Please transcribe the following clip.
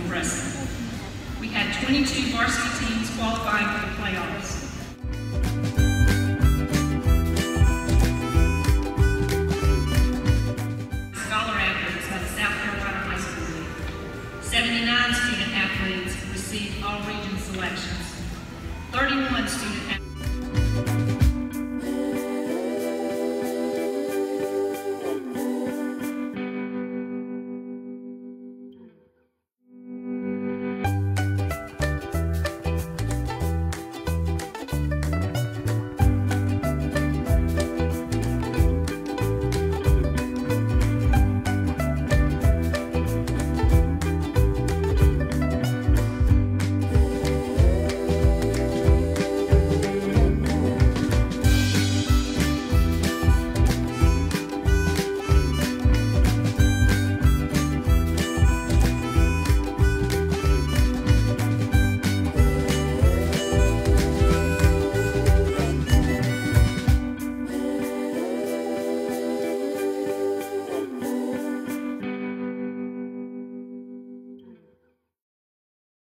impressive. We had 22 varsity teams qualifying for the playoffs. Scholar athletes by the South Carolina High School League. 79 student athletes received all region selections. 31 student athletes